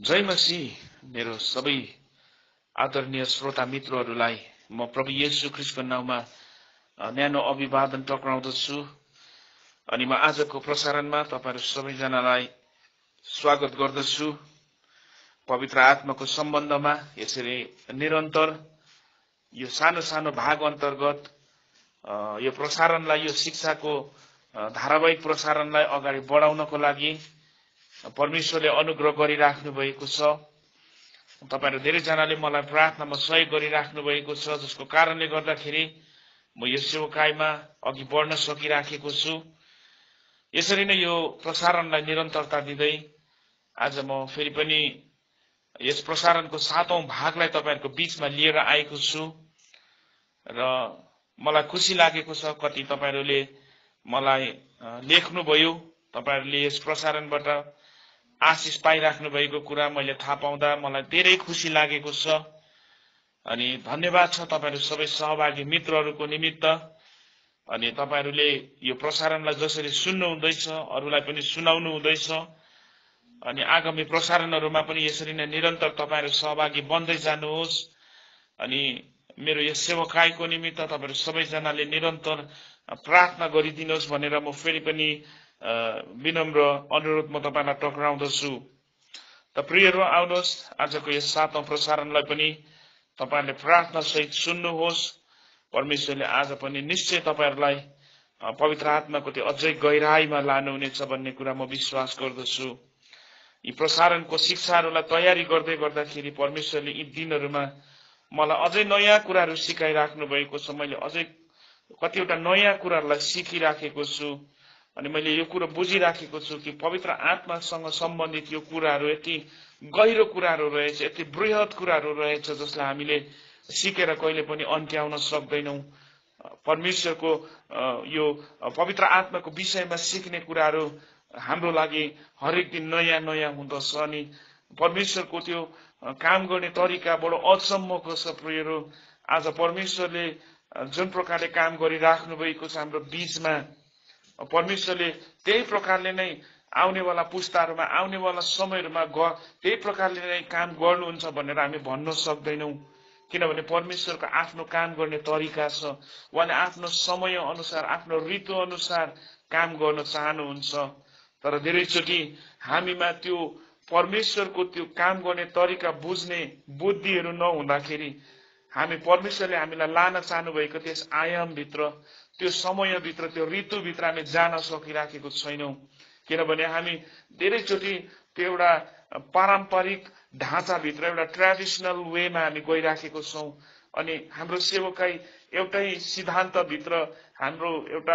जय मसीह मेरो सबै आदरणीय श्रोता मित्रहरूलाई म प्रभु येशू ख्रीष्टको नाममा न्यानो अभिवादन टक्राउँदछु अनि म आजको प्रसारणमा तपाईहरु सबैजनालाई स्वागत गर्दछु। पवित्र आत्माको सम्बन्धमा यसरी निरन्तर यो सानो सानो भाग अन्तर्गत यो प्रसारणलाई यो शिक्षाको धारावाहिक प्रसारणलाई अगाडि बढाउनको लागि परमेश्वरले अनुग्रह गरिराख्नु भएको छ। तपाईहरु धेरै जनाले मलाई प्रार्थनामा सहयोग गरिराख्नु भएको छ, जसको कारणले गर्दाखेरि म यो सेवाकाईमा अघि बढ्न सकिराखेको छु। यसरी नै यो प्रसारणलाई निरन्तरता दिँदै आज म फेरि पनि यस प्रसारणको 7औं भागलाई तपाईहरुको बीचमा लिएर आएको छु र मलाई खुशी लागेको छ कति तपाईहरुले मलाई लेख्नु भयो। तपाईहरुले यस प्रसारणबाट आशिष पाइराख्नु भएको कुरा मैले थाहा पाउँदा मलाई धेरै खुशी लागेको छ अनि धन्यवाद छ तपाईहरु सबै सहभागी मित्रहरूको निमित्त। अनि तपाईहरुले यो प्रसारणलाई जसरी सुन्नु हुँदैछ अरूलाई पनि सुनाउनु हुँदैछ अनि आगामी प्रसारणहरुमा पनि यसरी नै निरन्तर तपाईहरु सहभागी बन्दै जानुहोस्। अनि मेरो यस सेवाकाईको निमित्त तपाईहरु सबैजनाले निरन्तर प्रार्थना गरिदिनुहोस् भनेर म फेरि पनि विनम्र अनुरोध म तपाईलाई टक्राउँदछु। त प्रियहरू आउनुहोस् आजको यस 7औं प्रसारणलाई पनि तपाईहरुले प्रार्थना सहित सुन्नुहोस्। परमेश्वरले आज पनि निश्चय तपाईहरुलाई पवित्र आत्माको त्यो अझै गहिराईमा लानुहुनेछ भन्ने कुरा म विश्वास गर्दछु। यी प्रसारणको शिक्षाहरुलाई तयारी गर्दै गर्दाखेरि परमेश्वरले यी दिनहरुमा मलाई अझै नयाँ कुराहरु सिकाइराख्नु भएको छ। मैले अझै कतिवटा नयाँ कुराहरुलाई सिकिराखेको छु अनि मैले यो कुरा बुझिराखेको छु कि पवित्र आत्मासँग सम्बन्धित यो कुराहरु यति गहिरो कुराहरु रहेछ, यति बृहत कुराहरु रहेछ जसलाई हामीले सिकेर कहिले पनि अन्त्याउन सक्दैनौं। परमेश्वरको यो पवित्र आत्माको विषयमा सिक्ने कुराहरु हाम्रो लागि हरेक दिन नयाँ नयाँ हुँदछ अनि परमेश्वरको त्यो काम गर्ने तरिका बडो अचम्मको छ। प्रियहरू, आज परमेश्वरले जुन प्रकारले काम गरिराख्नु भएको छ हाम्रो बीचमा, परमेश्वरले त्यही प्रकारले नै आउनेवाला पुस्ताहरुमा आउनेवाला समयहरुमा त्यही प्रकारले नै काम गर्नुहुन्छ भनेर हामी भन्न सक्दैनौं। किनभने परमेश्वरको आफ्नो काम गर्ने तरिका छ। उहाँले आफ्नो समय अनुसार आफ्नो ऋतु अनुसार काम गर्न चाहनुहुन्छ। तर धेरैचोटि हामीमा त्यो परमेश्वरको त्यो काम गर्ने तरिका बुझ्ने बुद्धिहरु नहुँदाखेरि हामी परमेश्वरले हामीलाई लान चाहनु भएको त्यस आयाम भित्र, त्यो समय भित्र, त्यो ऋतु भित्र हामी जान सकिराखेको छैनौं। किनभने हामी धेरैचोटि त्यो एउटा पारम्परिक ढाँचा भित्र, एउटा ट्रेडिसनल वेमा हामी गइराखेको छौं अनि हाम्रो सेवकाई एउटै सिद्धान्त भित्र, हाम्रो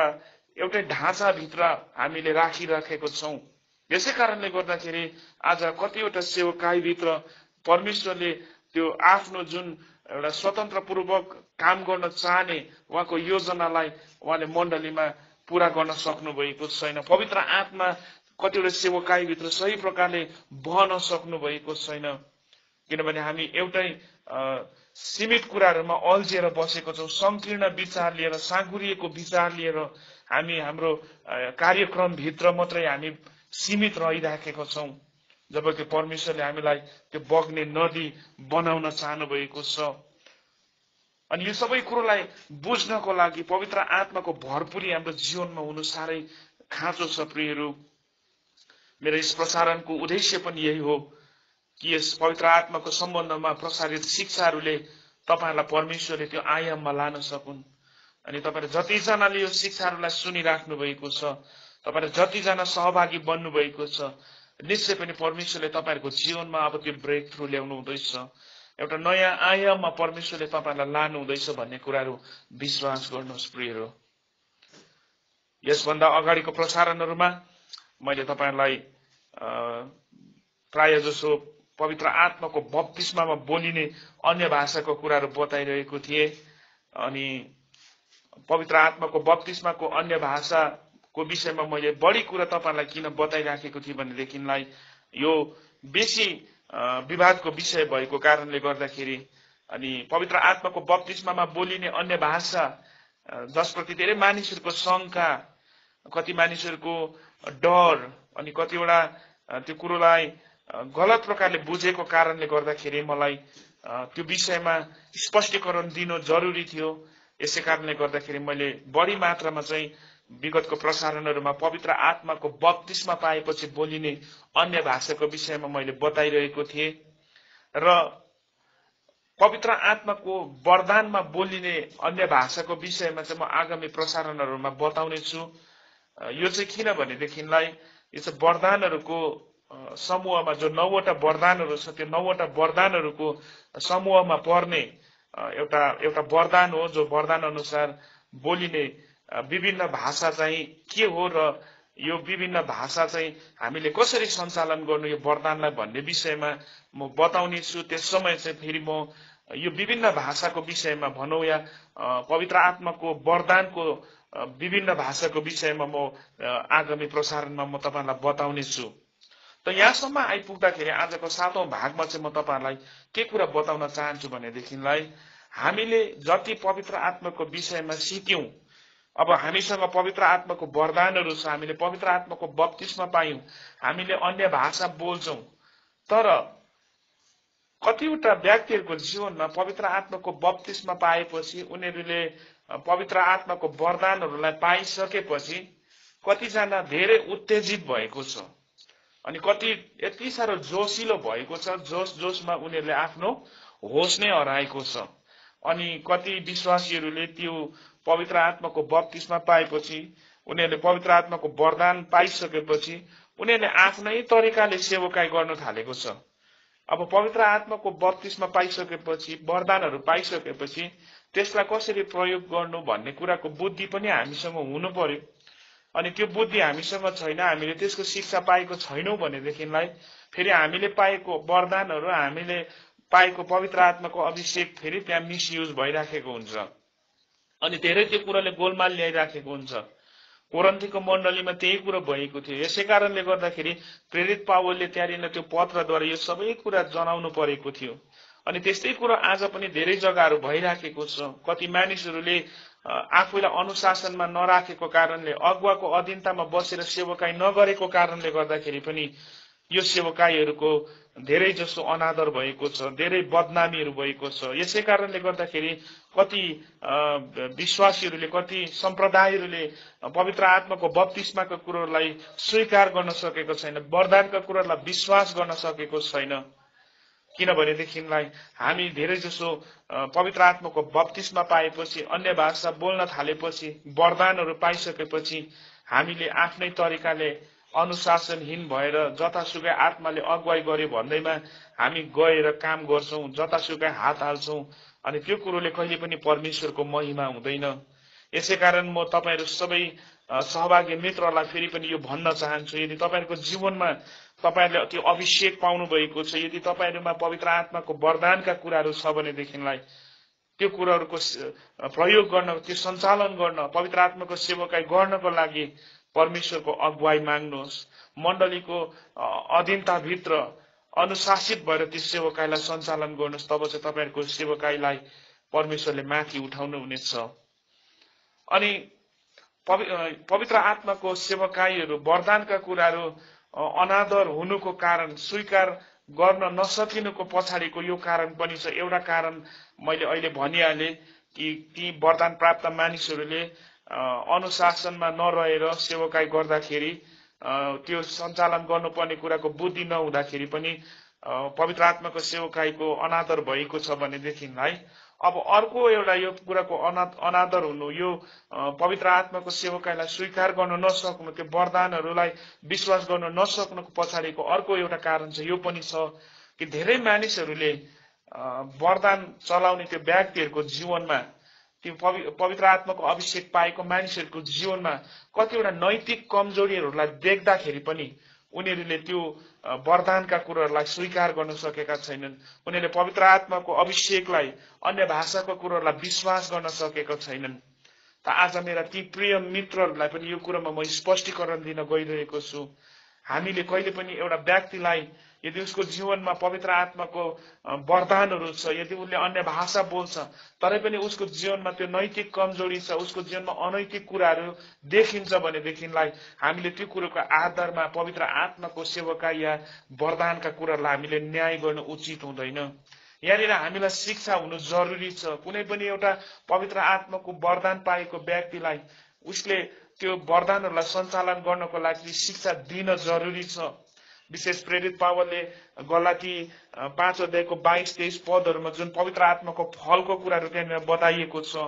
एउटै ढाँचा भित्र हामीले राखिराखेको छौं। यसै कारणले गर्दाखेरि आज कतिवटा सेवकाई भित्र परमेश्वरले त्यो आफ्नो जुन एउटा स्वतन्त्रपूर्वक काम गर्न चाहने उहाँको योजनालाई उहाँले मण्डलीमा पूरा गर्न सक्नु भएको छैन। पवित्र आत्मा कतिवटा सेवकाई भित्र सही प्रकारले बहन सक्नु भएको छैन। किनभने हामी एउटै सीमित कुराहरुमा अल्झिएर बसेको छौं। संकीर्ण विचार लिएर, साँघुरिएको विचार लिएर हामी हाम्रो कार्यक्रम भित्र मात्रै हामी सीमित रहिराखेका छौं, जबकि परमेश्वरले हामीलाई त्यो बग्ने नदी बनाउन चाहनु भएको छ। अनि यो सबै कुरोलाई बुझ्नको लागि पवित्र आत्माको भरपुरी हाम्रो जीवनमा हुनु साह्रै खाँचो छ। प्रियहरू, मेरो यस प्रसारणको उद्देश्य पनि यही हो कि यस पवित्र आत्माको सम्बन्धमा प्रसारित शिक्षाहरुले तपाईहरुलाई परमेश्वरले त्यो आयाममा लान सकुन्। अनि तपाईहरु जतिजनाले यो शिक्षाहरुलाई सुनिराख्नु भएको छ, तपाईहरु जतिजना सहभागी बन्नु भएको छ, निश्चय पनि परमेश्वरले तपाईहरुको जीवनमा अब त्यो ब्रेक थ्रु ल्याउनु हुँदैछ। एउटा नयाँ आयाममा परमेश्वरले तपाईहरुलाई लानु हुँदैछ भन्ने कुराहरु विश्वास गर्नुहोस्। प्रियहरू, यसभन्दा अगाडिको प्रसारणहरुमा मैले तपाईहरुलाई प्राय जसो पवित्र आत्माको बप्तिस्मामा बोलिने अन्य भाषाको कुराहरु बताइरहेको थिए। अनि पवित्र आत्माको बप्तिस्माको अन्य भाषाको विषयमा मैले बढी कुरा तपाईहरुलाई किन बताइराखेको थिए भनेदेखिलाई यो बेसी विवादको विषय भएको कारणले गर्दाखेरि अनि पवित्र आत्माको बप्तिस्मामा बोलिने अन्य भाषा जसप्रति धेरै मानिसहरुको शंका, कति मानिसहरुको डर अनि कतिवटा त्यो कुरोलाई गलत प्रकारले बुझेको कारणले गर्दाखेरि मलाई त्यो विषयमा स्पष्टीकरण दिनु जरुरी थियो। यसै कारणले गर्दाखेरि मैले बढी मात्रामा चाहिँ विगतको प्रसारणहरूमा पवित्र आत्माको बप्तिस्मा पाएपछि बोलिने अन्य भाषाको विषयमा मैले बताइरहेको थिएँ र पवित्र आत्माको वरदानमा बोलिने अन्य भाषाको विषयमा चाहिँ म आगामी प्रसारणहरूमा बताउने छु। यो चाहिँ किन भनेदेखिलाई यो चाहिँ वरदानहरूको समूहमा जो 9वटा वरदानहरू छ त्यो 9वटा वरदानहरूको समूहमा पर्ने एउटा वरदान हो, जो वरदान अनुसार बोलिने विभिन्न भाषा चाहिँ के हो र यो विभिन्न भाषा चाहिँ हामीले कसरी सञ्चालन गर्नु यो वरदानलाई भन्ने विषयमा म बताउने छु। त्यस समय चाहिँ फेरि म यो विभिन्न भाषाको विषयमा भनौँ या पवित्र आत्माको वरदानको विभिन्न भाषाको विषयमा म आगामी प्रसारणमा म तपाईहरुलाई बताउने छु। त यहाँसम्म आइपुग्दाखेरि आजको 7औं भागमा चाहिँ म तपाईहरुलाई के कुरा बताउन चाहन्छु भनेदेखिलाई हामीले जति पवित्र आत्माको विषयमा सिक्यौं, अब हामीसँग पवित्र आत्माको वरदानहरू छ, हामीले पवित्र आत्माको बप्तिस्मा पायौं, हामीले अन्य भाषा बोल्छौं, तर कतिवटा व्यक्तिहरूको जीवनमा पवित्र आत्माको बप्तिस्मा पाएपछि उनीहरूले पवित्र आत्माको वरदानहरूलाई पाइसकेपछि कतिजना धेरै उत्तेजित भएको छ अनि कति यति साह्रो जोसिलो भएको छ, जोसमा उनीहरूले आफ्नो होस नै हराएको छ। अनि कति विश्वासीहरूले त्यो पवित्र आत्माको बप्तिस्मा पाएपछि उनीहरूले पवित्र आत्माको वरदान पाइसकेपछि उनीहरूले आफ्नै तरिकाले सेवकाई गर्न थालेको छ। अब पवित्र आत्माको बप्तिस्मा पाइसकेपछि वरदानहरू पाइसकेपछि त्यसलाई कसरी प्रयोग गर्नु भन्ने कुराको बुद्धि पनि हामीसँग हुनु पर्यो। अनि त्यो बुद्धि हामीसँग छैन, हामीले त्यसको शिक्षा पाएको छैनौं भनेदेखिलाई फेरि हामीले पाएको वरदानहरू, हामीले पाएको पवित्र आत्माको अभिषेक फेरि त्यहाँ मिसयुज भइराखेको हुन्छ अनि धेरै त्यो कुराले गोलमाल ल्याइराखेको हुन्छ। कोरिन्थीको मण्डलीमा त्यही कुरा भएको थियो। यसै कारणले गर्दाखेरि प्रेरित पावलले त्यहाँनिर त्यो पत्रद्वारा यो सबै कुरा जनाउनु परेको थियो। अनि त्यस्तै कुरा आज पनि धेरै जग्गाहरू भइराखेको छ। कति मानिसहरूले आफूलाई अनुशासनमा नराखेको कारणले, अगुवाको अधीनतामा बसेर सेवकाई नगरेको कारणले गर्दाखेरि पनि यो सेवकाईहरूको धेरै जसो अनादर भएको छ, धेरै बदनामीहरू भएको छ। यसै कारणले गर्दाखेरि कति विश्वासीहरूले, कति सम्प्रदायहरूले पवित्र आत्माको बप्तिस्माको कुराहरूलाई स्वीकार गर्न सकेको छैन, वरदानका कुराहरूलाई विश्वास गर्न सकेको छैन। किनभनेदेखिलाई हामी धेरै जसो पवित्र आत्माको बप्तिस्मा पाएपछि, अन्य भाषा बोल्न थालेपछि, वरदानहरू पाइसकेपछि हामीले आफ्नै तरिकाले अनुशासनहीन भएर जतासुकै आत्माले अगुवाई गर्यो भन्दैमा हामी गएर काम गर्छौं, जतासुकै हात हाल्छौं अनि त्यो कुरोले कहिले पनि परमेश्वरको महिमा हुँदैन। यसै कारण म तपाईहरु सबै सहभागी मित्रहरूलाई फेरि पनि यो भन्न चाहन्छु, यदि तपाईहरुको जीवनमा तपाईहरुले त्यो अभिषेक पाउनु भएको छ, यदि तपाईहरुमा पवित्र आत्माको वरदानका कुराहरू छ भनेदेखिलाई त्यो कुराहरूको प्रयोग गर्न, त्यो सञ्चालन गर्न, पवित्र आत्माको सेवकाई गर्नको लागि परमेश्वरको अगुवाई माग्नुहोस्। मण्डलीको अधीनताभित्र अनुशासित भएर त्यो सेवकाईलाई सञ्चालन गर्नुहोस्। तब चाहिँ तपाईहरुको सेवकाईलाई परमेश्वरले माथि उठाउनु हुनेछ। अनि पवित्र आत्माको सेवकाईहरू, वरदानका कुराहरू अनादर हुनुको कारण, स्वीकार गर्न नसकिनुको पछाडिको यो कारण पनि छ। एउटा कारण मैले अहिले भनिहालेँ कि ती वरदान प्राप्त मानिसहरूले अनुशासनमा नरहेर सेवकाई गर्दाखेरि, त्यो सञ्चालन गर्नुपर्ने कुराको बुद्धि नहुँदाखेरि पनि पवित्र आत्माको सेवकाईको अनादर भएको छ भनेदेखिलाई अब अर्को एउटा यो कुराको अनादर हुनु, यो पवित्र आत्माको सेवकाईलाई स्वीकार गर्न नसक्नु, त्यो वरदानहरूलाई विश्वास गर्न नसक्नुको पछाडिको अर्को एउटा कारण छ। यो पनि छ कि धेरै मानिसहरूले वरदान चलाउने त्यो व्यक्तिहरूको जीवनमा, त्यो पवित्र आत्माको अभिषेक पाएको मानिसहरूको जीवनमा कतिवटा नैतिक कमजोरीहरूलाई देख्दाखेरि पनि उनीहरूले त्यो वरदानका कुराहरूलाई स्वीकार गर्न सकेका छैनन्। उनीहरूले पवित्र आत्माको अभिषेकलाई, अन्य भाषाको कुराहरूलाई विश्वास गर्न सकेका छैनन्। त आज मेरा ती प्रिय मित्रहरूलाई पनि यो कुरामा म स्पष्टीकरण दिन गइरहेको छु। हामीले कहिले पनि एउटा व्यक्तिलाई यदि उसको जीवनमा पवित्र आत्माको वरदानहरू छ, यदि उसले अन्य भाषा बोल्छ तरै पनि उसको जीवनमा त्यो नैतिक कमजोरी छ, उसको जीवनमा अनैतिक कुराहरू देखिन्छ भनेदेखिलाई हामीले त्यो कुरोको आधारमा पवित्र आत्माको सेवका या वरदानका कुरालाई हामीले न्याय गर्न उचित हुँदैन। यहाँनिर हामीलाई शिक्षा हुनु जरुरी छ। कुनै पनि एउटा पवित्र आत्माको वरदान पाएको व्यक्तिलाई उसले त्यो वरदानहरूलाई सञ्चालन गर्नको लागि शिक्षा दिन जरुरी छ। विशेष प्रेरित पावलले गलाती 5 अध्यायको 22-23 पदहरूमा जुन पवित्र आत्माको फलको कुराहरू त्यहाँनिर बताइएको छ,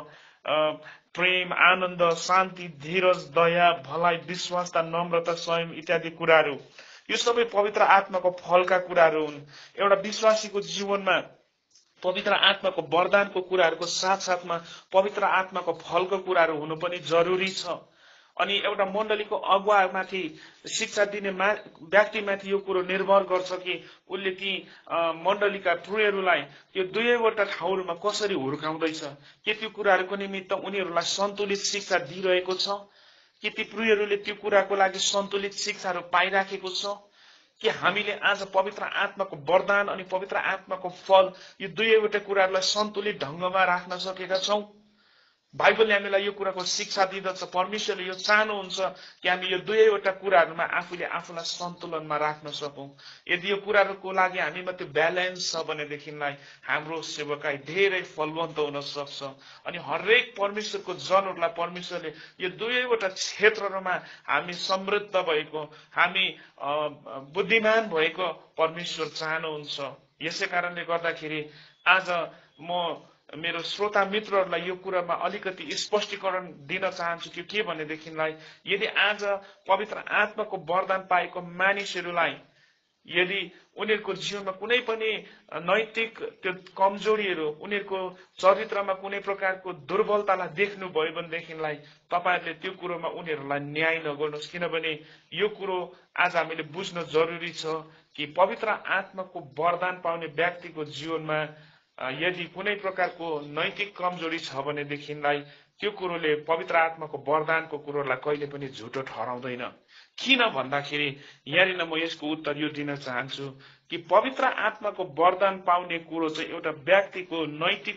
प्रेम, आनन्द, शान्ति, धीरज, दया, भलाइ, विश्वासता, नम्रता, संयम इत्यादि कुराहरू, यो सबै पवित्र आत्माको फलका कुराहरू हुन्। एउटा विश्वासीको जीवनमा पवित्र आत्माको वरदानको कुराहरूको साथसाथमा पवित्र आत्माको फलको कुराहरू हुनु पनि जरुरी छ। अनि एउटा मण्डलीको अगुवामाथि शिक्षा दिने व्यक्तिमाथि यो कुरो निर्भर गर्छ कि उसले ती मण्डलीका प्रुयहरूलाई त्यो दुवैवटा ठाउँहरूमा कसरी हुर्काउँदैछ, के त्यो कुराहरूको निमित्त उनीहरूलाई सन्तुलित शिक्षा दिइरहेको छ, कि ती प्रुयहरूले त्यो कुराको लागि सन्तुलित शिक्षाहरू पाइराखेको छ, कि हामीले आज पवित्र आत्माको वरदान अनि पवित्र आत्माको फल यो दुवैवटा कुराहरूलाई सन्तुलित ढङ्गमा राख्न सकेका छौं। बाइबलले हामीलाई यो कुराको शिक्षा दिँदछ। परमेश्वरले यो चाहनुहुन्छ कि हामी यो दुवैवटा कुराहरूमा आफूले आफूलाई सन्तुलनमा राख्न सकौं। यदि यो कुराहरूको लागि हामीमा त्यो ब्यालेन्स छ भनेदेखिलाई हाम्रो सेवकाई धेरै फलवन्त हुन सक्छ। अनि हरेक परमेश्वरको जनहरूलाई परमेश्वरले यो दुवैवटा क्षेत्रहरूमा हामी समृद्ध भएको, हामी बुद्धिमान भएको परमेश्वर चाहनुहुन्छ। यसै कारणले गर्दाखेरि आज म मेरो श्रोता मित्रहरूलाई यो कुरामा अलिकति स्पष्टीकरण दिन चाहन्छु कि के भनेदेखिलाई यदि आज पवित्र आत्माको वरदान पाएको मानिसहरूलाई यदि उनीहरूको जीवनमा कुनै पनि नैतिक त्यो कमजोरीहरू, उनीहरूको चरित्रमा कुनै प्रकारको दुर्बलतालाई देख्नुभयो भनेदेखिलाई तपाईहरुले त्यो कुरोमा उनीहरूलाई न्याय नगर्नुहोस्। किनभने यो कुरो आज हामीले बुझ्न जरुरी छ कि पवित्र आत्माको वरदान पाउने व्यक्तिको जीवनमा यदि कुनै प्रकारको नैतिक कमजोरी छ भनेदेखिलाई त्यो कुरोले पवित्र आत्माको वरदानको कुरोलाई कहिले पनि झुटो ठहराउँदैन। किन भन्दाखेरि यहाँनिर म यसको उत्तर यो दिन चाहन्छु कि पवित्र आत्माको वरदान पाउने कुरो चाहिँ एउटा व्यक्तिको नैतिक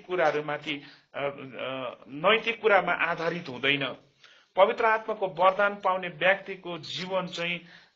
कुरामा आधारित हुँदैन। पवित्र आत्माको वरदान पाउने व्यक्तिको जीवन चाहिँ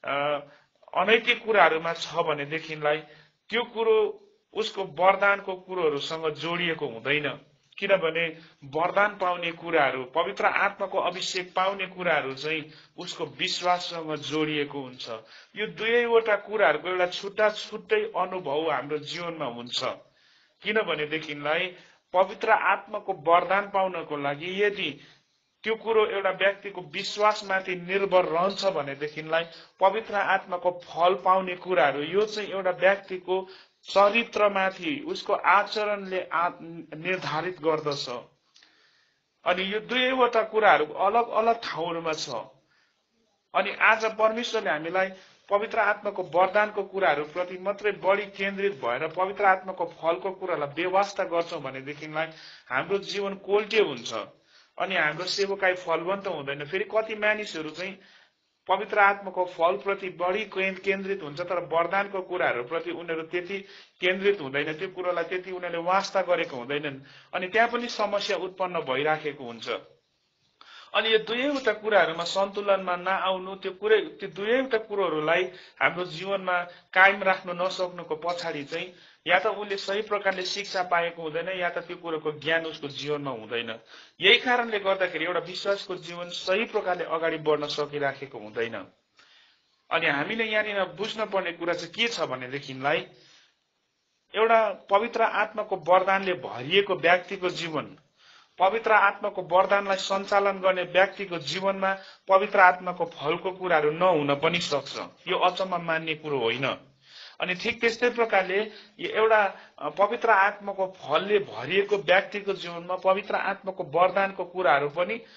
अनैतिक कुराहरूमा छ भनेदेखिलाई त्यो कुरो उसको वरदानको कुरोहरूसँग जोडिएको हुँदैन। किनभने वरदान पाउने कुराहरू, पवित्र आत्माको अभिषेक पाउने कुराहरू चाहिँ उसको विश्वाससँग जोडिएको हुन्छ। यो दुवैवटा कुराहरूको एउटा छुट्टा छुट्टै अनुभव हाम्रो जीवनमा हुन्छ। किनभनेदेखिलाई पवित्र आत्माको वरदान पाउनको लागि यदि त्यो कुरो एउटा व्यक्तिको विश्वासमाथि निर्भर रहन्छ भनेदेखिलाई पवित्र आत्माको फल पाउने कुराहरू यो चाहिँ एउटा व्यक्तिको चरित्रमाथि उसको आचरणले निर्धारित गर्दछ। अनि यो दुवैवटा कुराहरू अलग अलग ठाउँहरूमा छ। अनि आज परमेश्वरले हामीलाई पवित्र आत्माको वरदानको कुराहरू प्रति मात्रै बढी केन्द्रित भएर पवित्र आत्माको फलको कुरालाई व्यवस्था गर्छौं भनेदेखिलाई हाम्रो जीवन कोल्टे हुन्छ अनि हाम्रो सेवकाई फलवन्त हुँदैन। फेरि कति मानिसहरू चाहिँ पवित्र आत्माको फल प्रति बढी केन्द्रित हुन्छ तर वरदानको कुराहरू प्रति उनीहरू त्यति केन्द्रित हुँदैन, त्यो कुरालाई त्यति उनीहरूले वास्ता गरेको हुँदैनन् अनि त्यहाँ पनि समस्या उत्पन्न भइराखेको हुन्छ। अनि यो दुवैवटा कुराहरूमा सन्तुलनमा नआउनु, त्यो दुवैवटा कुरोहरूलाई हाम्रो जीवनमा कायम राख्न नसक्नुको पछाडि चाहिँ या त उसले सही प्रकारले शिक्षा पाएको हुँदैन या त त्यो कुरोको ज्ञान उसको जीवनमा हुँदैन। यही कारणले गर्दाखेरि एउटा विश्वासको जीवन सही प्रकारले अगाडि बढ्न सकिराखेको हुँदैन। अनि हामीले यहाँनिर बुझ्न पर्ने कुरा चाहिँ के छ भनेदेखिलाई एउटा पवित्र आत्माको वरदानले भरिएको व्यक्तिको जीवन, पवित्र आत्माको वरदानलाई सञ्चालन गर्ने व्यक्तिको जीवनमा पवित्र आत्माको फलको कुराहरू नहुन पनि सक्छ। यो अचम्म मान्ने कुरो होइन। अनि ठिक त्यस्तै प्रकारले एउटा पवित्र आत्माको फलले भरिएको व्यक्तिको जीवनमा पवित्र आत्माको वरदानको कुराहरू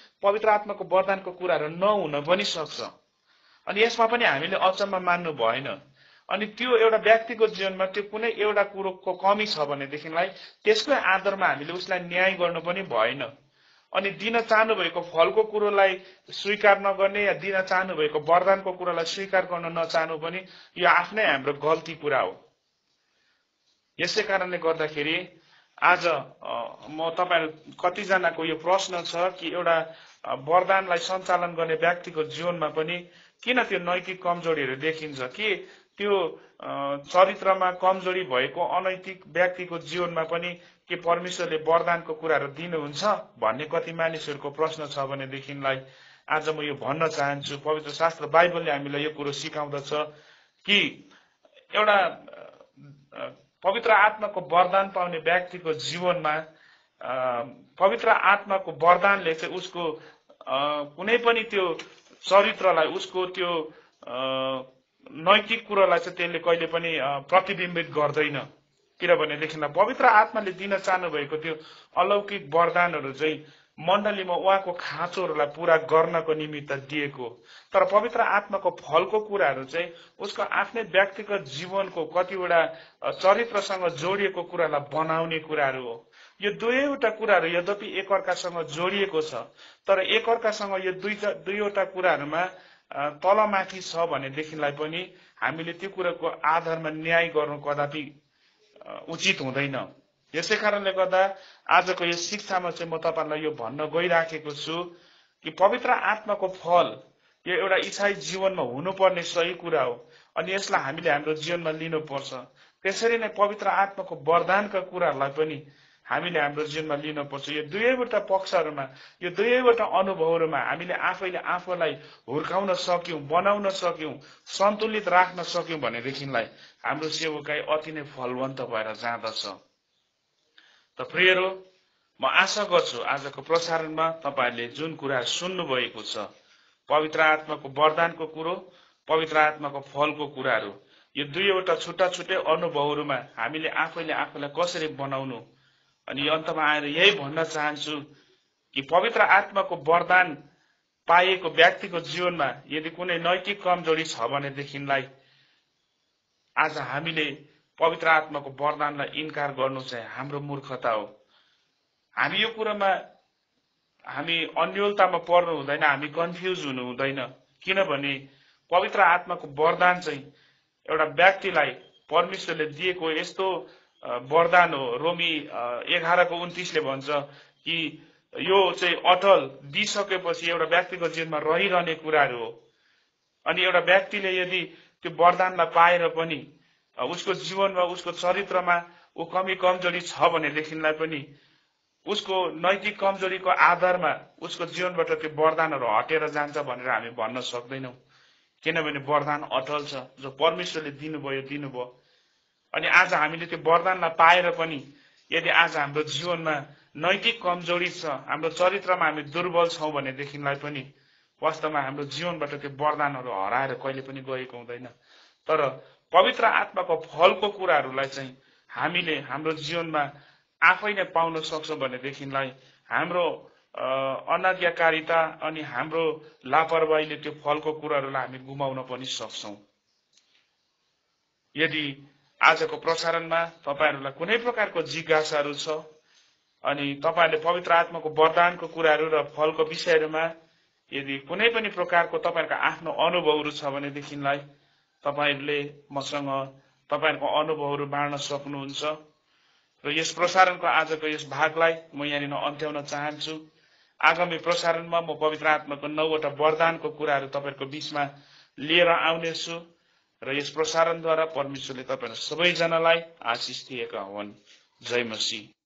नहुन पनि सक्छ। अनि यसमा पनि हामीले अचम्म मान्नु भएन। अनि त्यो एउटा व्यक्तिको जीवनमा त्यो कुनै एउटा कुरोको कमी छ भनेदेखिलाई त्यसकै आधारमा हामीले उसलाई न्याय गर्नु पनि भएन। अनि दिन चाहनु भएको फलको कुरोलाई स्वीकार नगर्ने या दिन चाहनु भएको वरदानको कुरोलाई स्वीकार गर्न नचाहनु पनि यो आफ्नै हाम्रो गल्ती कुरा हो। यसै कारणले गर्दाखेरि आज म तपाईहरु कतिजनाको यो प्रश्न छ कि एउटा वरदानलाई सञ्चालन गर्ने व्यक्तिको जीवनमा पनि किन त्यो नैतिक कमजोरीहरू देखिन्छ, कि त्यो चरित्रमा कमजोरी भएको अनैतिक व्यक्तिको जीवनमा पनि के परमेश्वरले वरदानको कुराहरू दिनुहुन्छ भन्ने कति मानिसहरूको प्रश्न छ भनेदेखिलाई आज म यो भन्न चाहन्छु। पवित्र शास्त्र बाइबलले हामीलाई यो कुरो सिकाउँदछ कि एउटा पवित्र आत्माको वरदान पाउने व्यक्तिको जीवनमा पवित्र आत्माको वरदानले चाहिँ उसको कुनै पनि त्यो चरित्रलाई, उसको त्यो नैतिक कुरालाई चाहिँ त्यसले कहिले पनि प्रतिबिम्बित गर्दैन। किनभनेदेखिलाई पवित्र आत्माले दिन चाहनु भएको त्यो अलौकिक वरदानहरू चाहिँ मण्डलीमा उहाँको खाँचोहरूलाई पूरा गर्नको निमित्त दिएको, तर पवित्र आत्माको फलको कुराहरू चाहिँ उसको आफ्नै व्यक्तिगत जीवनको कतिवटा चरित्रसँग जोडिएको कुरालाई बनाउने कुराहरू हो। यो दुईवटा कुराहरू यद्यपि एकअर्कासँग जोडिएको छ, तर एकअर्कासँग यो दुईवटा कुराहरूमा तलमाथि छ भनेदेखिलाई पनि हामीले त्यो कुराको आधारमा न्याय गर्नु कदापि उचित हुँदैन। यसै कारणले गर्दा आजको यो शिक्षामा चाहिँ म तपाईहरुलाई यो भन्न गइराखेको छु कि पवित्र आत्माको फल यो एउटा इसाई जीवनमा हुनुपर्ने सही कुरा हो अनि यसलाई हामीले हाम्रो जीवनमा लिनुपर्छ। त्यसरी नै पवित्र आत्माको वरदानका कुराहरूलाई पनि हामीले हाम्रो जीवनमा लिनुपर्छ। यो दुवैवटा पक्षहरुमा, यो दुवैवटा अनुभवहरुमा हामीले आफैले आफूलाई हुर्काउन सक्यौं, बनाउन सक्यौं, सन्तुलित राख्न सक्यौं भनेदेखिलाई हाम्रो सेवकाई अति नै फलवन्त भएर जाँदछ। त प्रियरो, म आशा गर्छु आजको प्रसारणमा तपाईहरुले जुन कुरा सुन्नु भएको छ, पवित्र आत्माको वरदानको कुरो, पवित्र आत्माको फलको कुराहरू, यो दुईवटा छुट्टा छुट्टै अनुभवहरुमा हामीले आफैले आफूलाई कसरी बनाउनु, अनि अन्तमा आएर यही भन्न चाहन्छु कि पवित्र आत्माको वरदान पाएको व्यक्तिको जीवनमा यदि कुनै नैतिक कमजोरी छ भनेदेखिलाई आज हामीले पवित्र आत्माको वरदानलाई इन्कार गर्नु चाहिँ हाम्रो मूर्खता हो। हामी यो कुरामा हामी अन्योलतामा पर्नु हुँदैन, हामी कन्फ्युज हुनु हुँदैन। किनभने पवित्र आत्माको वरदान चाहिँ एउटा व्यक्तिलाई परमेश्वरले दिएको यस्तो वरदान हो। रोमी 11:29 ले भन्छ कि यो चाहिँ अटल दिइसकेपछि एउटा व्यक्तिको जीवनमा रहिरहने कुराहरू हो। अनि एउटा व्यक्तिले यदि त्यो वरदानलाई पाएर पनि उसको जीवनमा, उसको चरित्रमा ऊ कमी कमजोरी छ भनेदेखिलाई पनि उसको नैतिक कमजोरीको आधारमा उसको जीवनबाट त्यो वरदानहरू हटेर जान्छ भनेर हामी भन्न सक्दैनौं। किनभने वरदान अटल छ, जो परमेश्वरले दिनुभयो। अनि आज हामीले त्यो वरदानलाई पाएर पनि यदि आज हाम्रो जीवनमा नैतिक कमजोरी छ, हाम्रो चरित्रमा हामी दुर्बल छौं भनेदेखिलाई पनि वास्तवमा हाम्रो जीवनबाट त्यो वरदानहरू हराएर कहिले पनि गएको हुँदैन। तर पवित्र आत्माको फलको कुराहरूलाई चाहिँ हामीले हाम्रो जीवनमा आफै नै पाउन सक्छौं भनेदेखिलाई हाम्रो अनाज्ञाकारिता अनि हाम्रो लापरवाहीले त्यो फलको कुराहरूलाई हामी गुमाउन पनि सक्छौं। यदि आजको प्रसारणमा तपाईहरुलाई कुनै प्रकारको जिज्ञासाहरू छ अनि तपाईहरुले पवित्र आत्माको वरदानको कुराहरू र फलको विषयहरुमा यदि कुनै पनि प्रकारको तपाईहरुको आफ्नो अनुभवहरू छ भनेदेखिलाई तपाईहरुले मसँग तपाईहरुको अनुभवहरू बाँड्न सक्नुहुन्छ। र यस प्रसारणको आजको यस भागलाई म यहाँनिर अन्त्याउन चाहन्छु। आगामी प्रसारणमा म पवित्र आत्माको 9वटा वरदानको कुराहरू तपाईहरुको बीचमा लिएर आउनेछु र यस प्रसारणद्वारा परमेश्वरले तपाईहरु सबैजनालाई आशिष दिएका हुन्। जय मसीह।